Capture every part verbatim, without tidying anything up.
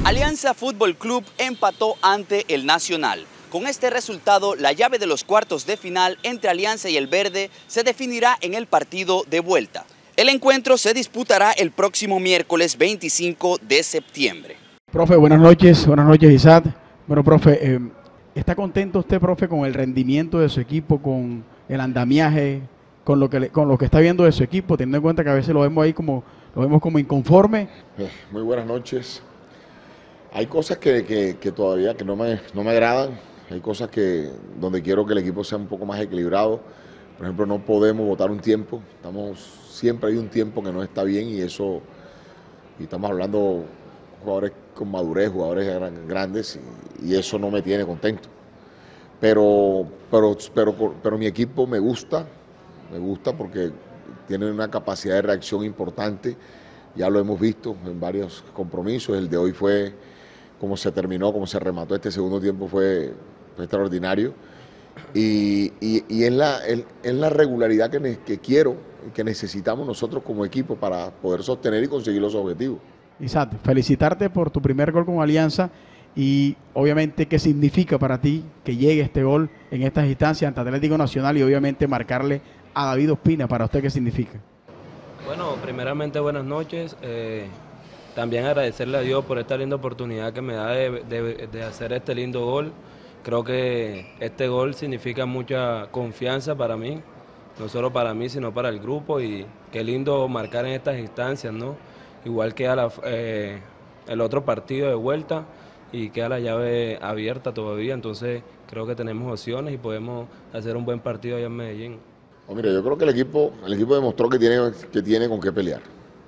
Alianza Fútbol Club empató ante el Nacional. Con este resultado, la llave de los cuartos de final entre Alianza y el Verde se definirá en el partido de vuelta. El encuentro se disputará el próximo miércoles veinticinco de septiembre. Profe, buenas noches, buenas noches Isaac. Bueno, profe, eh, ¿está contento usted, profe, con el rendimiento de su equipo, con el andamiaje, con lo que le, con lo que está viendo de su equipo, teniendo en cuenta que a veces lo vemos ahí como, lo vemos como inconforme? Eh, muy buenas noches. Hay cosas que, que, que todavía que no me, no me agradan, hay cosas que donde quiero que el equipo sea un poco más equilibrado. Por ejemplo, no podemos votar un tiempo, estamos, siempre hay un tiempo que no está bien y eso, y estamos hablando de jugadores con madurez, jugadores gran, grandes y, y eso no me tiene contento. Pero, pero, pero, pero mi equipo me gusta, me gusta porque tiene una capacidad de reacción importante, ya lo hemos visto en varios compromisos, el de hoy fue como se terminó, como se remató este segundo tiempo fue, fue extraordinario. Y, y, y es, la, es, es la regularidad que, ne, que quiero y que necesitamos nosotros como equipo para poder sostener y conseguir los objetivos. Isaac, felicitarte por tu primer gol con Alianza y obviamente qué significa para ti que llegue este gol en estas instancias ante Atlético Nacional y obviamente marcarle a David Ospina. ¿Para usted qué significa? Bueno, primeramente buenas noches. Eh, también agradecerle a Dios por esta linda oportunidad que me da de, de, de hacer este lindo gol. Creo que este gol significa mucha confianza para mí, no solo para mí, sino para el grupo, y qué lindo marcar en estas instancias, ¿no? Igual queda la, eh, el otro partido de vuelta y queda la llave abierta todavía, entonces creo que tenemos opciones y podemos hacer un buen partido allá en Medellín. Oh, mire, yo creo que el equipo, el equipo demostró que tiene, que tiene con qué pelear.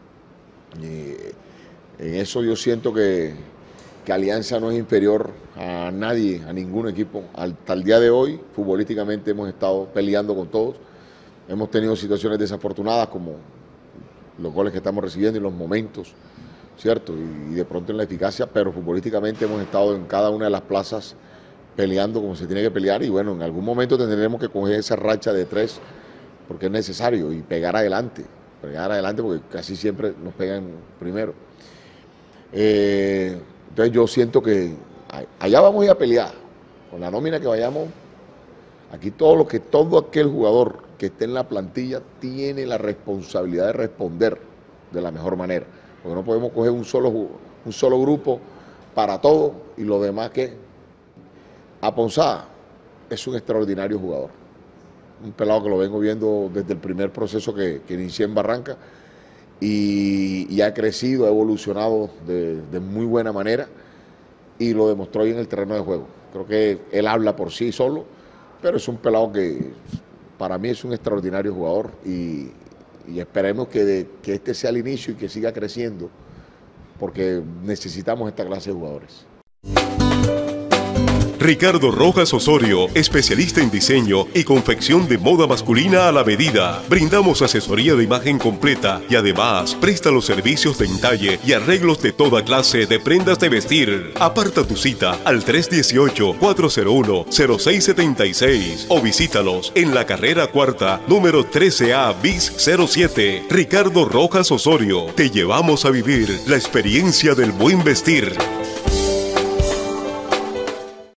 Y en eso yo siento que, que Alianza no es inferior a nadie, a ningún equipo. Hasta el día de hoy, futbolísticamente hemos estado peleando con todos. Hemos tenido situaciones desafortunadas como los goles que estamos recibiendo y los momentos, ¿cierto? Y, y de pronto en la eficacia, pero futbolísticamente hemos estado en cada una de las plazas peleando como se tiene que pelear y bueno, en algún momento tendremos que coger esa racha de tres porque es necesario y pegar adelante, pegar adelante porque casi siempre nos pegan primero. Eh, entonces yo siento que allá vamos a ir a pelear, con la nómina que vayamos, aquí todo lo que todo aquel jugador que esté en la plantilla tiene la responsabilidad de responder de la mejor manera, porque no podemos coger un solo, un solo grupo para todo y lo demás que Aponzada es un extraordinario jugador, un pelado que lo vengo viendo desde el primer proceso que, que inicié en Barranca y, y ha crecido, ha evolucionado de, de muy buena manera y lo demostró hoy en el terreno de juego. Creo que él habla por sí solo, pero es un pelado que para mí es un extraordinario jugador y, y esperemos que, de, que este sea el inicio y que siga creciendo porque necesitamos esta clase de jugadores. Ricardo Rojas Osorio, especialista en diseño y confección de moda masculina a la medida. Brindamos asesoría de imagen completa y además presta los servicios de entalle y arreglos de toda clase de prendas de vestir. Aparta tu cita al tres uno ocho, cuatro cero uno, cero seis siete seis o visítalos en la carrera cuarta, número trece A bis cero siete. Ricardo Rojas Osorio, te llevamos a vivir la experiencia del buen vestir.